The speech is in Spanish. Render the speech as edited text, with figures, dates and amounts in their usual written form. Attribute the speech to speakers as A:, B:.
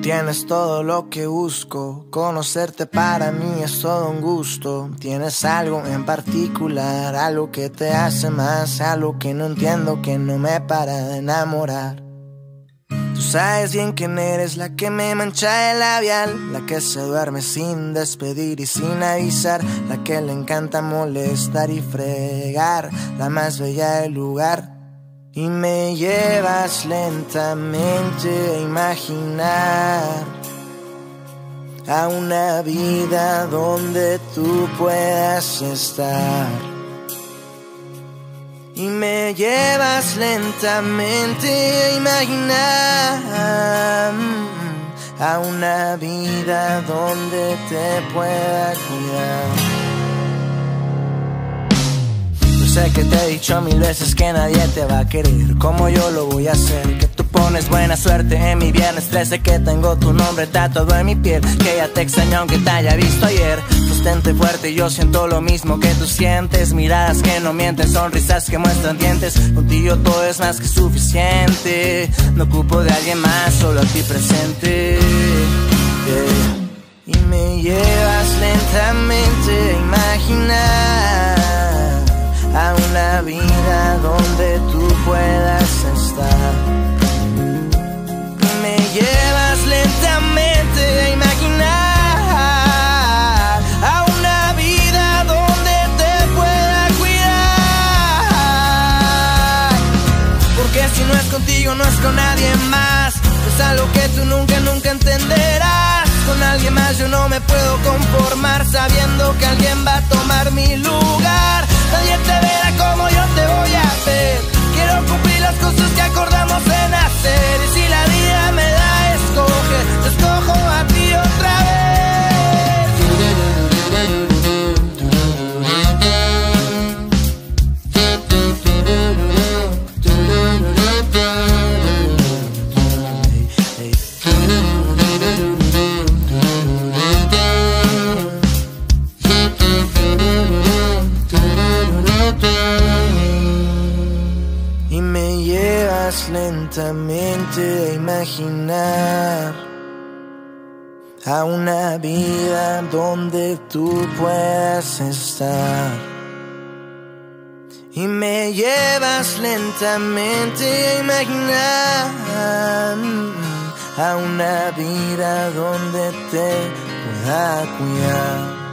A: Tienes todo lo que busco, conocerte para mí es todo un gusto. Tienes algo en particular, algo que te hace más, algo que no entiendo, que no me para de enamorar. Tú sabes bien quién eres, la que me mancha el labial, la que se duerme sin despedir y sin avisar, la que le encanta molestar y fregar, la más bella del lugar. Y me llevas lentamente a imaginar a una vida donde tú puedas estar. Y me llevas lentamente a imaginar a una vida donde te pueda cuidar. Sé que te he dicho 1000 veces que nadie te va a querer como yo lo voy a hacer, que tú pones buena suerte en mi viernes 13, que tengo tu nombre tatuado en mi piel, que ya te extraño aunque te haya visto ayer. Sostente fuerte, yo siento lo mismo que tú sientes, miradas que no mienten, sonrisas que muestran dientes. Contigo todo es más que suficiente, no ocupo de alguien más, solo a ti presente. Y me llevas lentamente a imaginar a una vida donde tú puedas estar. Me llevas lentamente a imaginar a una vida donde te pueda cuidar. Porque si no es contigo, no es con nadie más. Es algo que tú nunca entenderás. Con alguien más yo no me puedo conformar, sabiendo que alguien va a tomar mi lugar. Nadie te verá como yo te voy a ver. Quiero cumplir las cosas que acordamos en hacer. Y si la vida me da a escoger, te escojo a ti otra vez. Y me llevas lentamente a imaginar a una vida donde tú puedas estar. Y me llevas lentamente a imaginar a una vida donde te pueda cuidar.